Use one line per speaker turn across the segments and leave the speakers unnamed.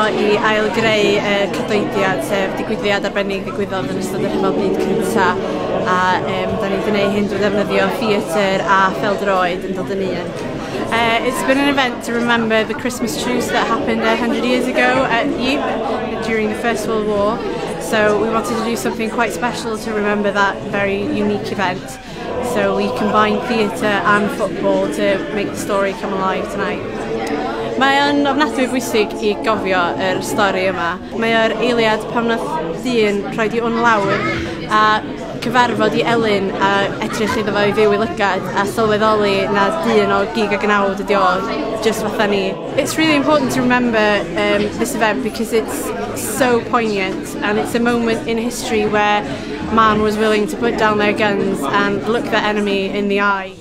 I ailgreu y cydoediad, sef digwyddiad arbennig ddigwyddodd yn ystod yr Rhyfel Byd Cyntaf. A da ni wedi gwneud hyn drwy ddefnyddio theatr a pêl-droed yn dod yn un. It's been an event to remember the Christmas truce that happened 100 years ago at Ypres during the First World War. So we wanted to do something quite special to remember that very unique event. So we combined theatre and football to make the story come alive tonight. Mae o'n ofnadwy bwysig I gofio yr stori yma. Mae o'r eiliad pam nath dyn rhoi di hwn lawr a cyfarfod I Elin a edrych iddo fo I fyw I lygad a sylweddoli na dyn o 19 ydi o, just fatha ni. It's really important to remember this event because it's so poignant and it's a moment in history where man was willing to put down their guns and look the enemy in the eye.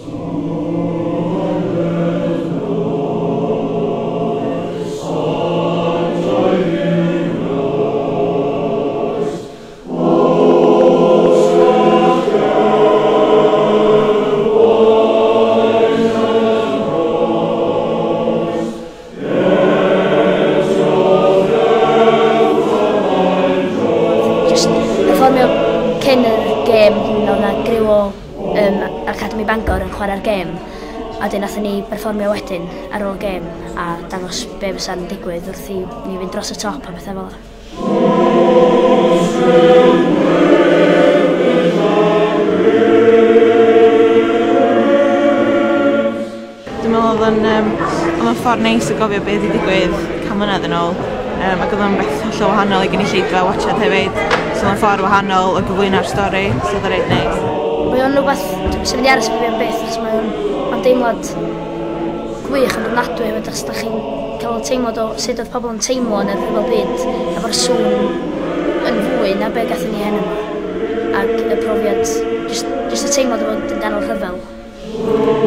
Cyn yr gêm, oedd yna griw o Academi Bangor yn chwarae'r gêm a wedyn nathon ni perfformio wedyn ar ôl gêm a dangos be fysa'n digwydd wrth I ni fynd dros y top a bethau fel yna.
Dwi'n meddwl oedd yn ffordd neis o gofio beth I digwydd cam mlynedd yn ôl ac oedd yn beth hollol wahanol I gynulleidfa watchad hefyd. So oedd yn ffordd wahanol o gyflwyno'r stori, so oedd yn reit neis.
Mae o'n rhywbeth sy'n mynd I aros fi am beth, achos mae'n deimlad gwych yn ofnadwy hefyd, achos da chi'n cael teimlad o sut oedd pobl yn teimlo yn yr Rhyfel Byd efo'r sŵn yn fwy na be gathon ni hyn yma. Ac y profiad, jyst y teimlad o fod yn ganol rhyfel.